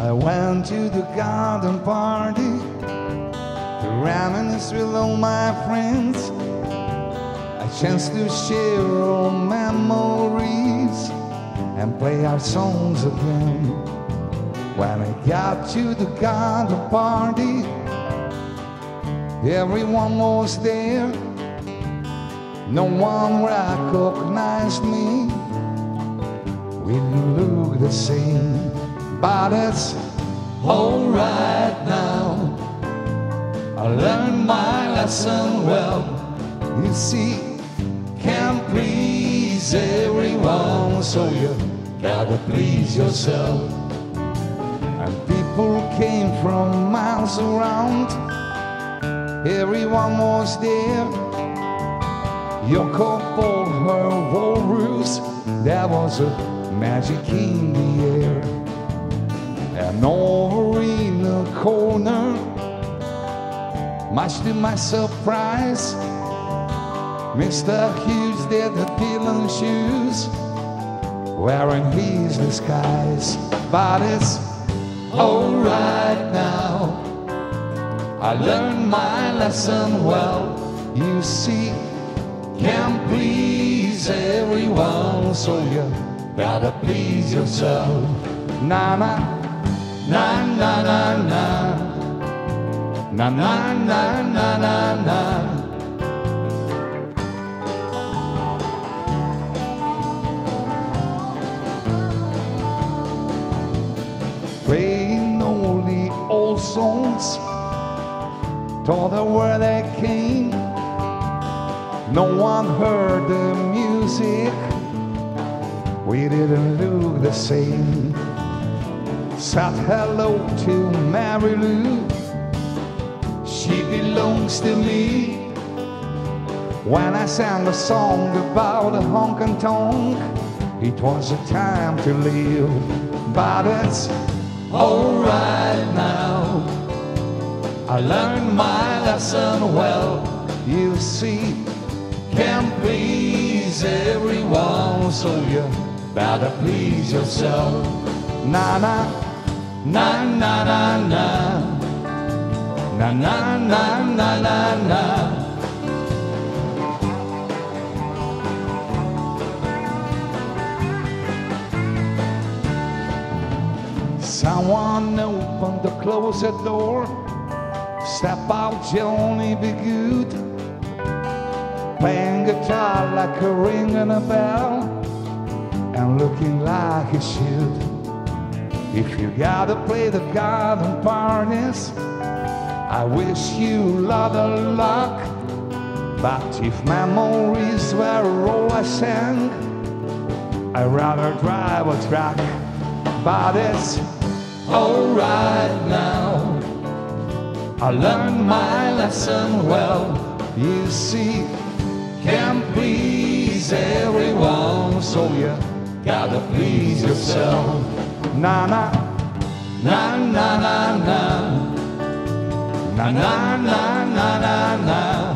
I went to the garden party to reminisce with all my friends, a chance to share old memories and play our songs again. When I got to the garden party, everyone was there. No one recognized me. We didn't look the same, but it's alright now. I learned my lesson well. You see, can't please everyone, so you gotta please yourself. And people came from miles around. Everyone was there. Your couple, her walrus, there was a magic in the air. And over in the corner, much to my surprise, Mr. Hughes did the peeling shoes, wearing his disguise. But it's alright now. I learned my lesson well. You see, can't please everyone, so you gotta please yourself. Na na na na na na na na na na na na. Playing only old songs, told her where they came. No one heard the music. We didn't look the same. Said hello to Mary Lou. She belongs to me. When I sang a song about a honk and tonk, it was a time to live. But it's alright now. I learned my lesson well. You see, can't please everyone, so you better please yourself. Na na na na na na na na na na na na. Someone opened the closet door. Step out, Johnny be good, playing guitar like a ring and a bell, and looking like he should. If you gotta play the garden parties, I wish you a lot of luck. But if memories were all I sang, I'd rather drive a truck. But it's alright now. I learned my lesson well. You see, can't please everyone, so you gotta please yourself. Na na na na na na na na na na na na.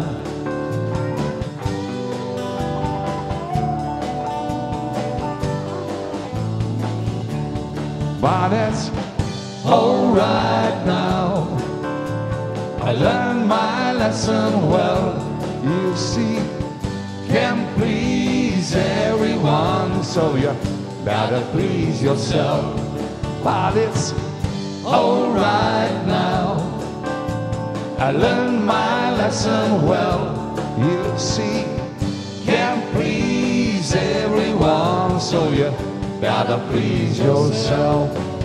But it's alright now. I learned my lesson well. You see, can't please everyone, so you better please yourself. But it's alright now. I learned my lesson well. You see, can't please everyone, so you better please yourself.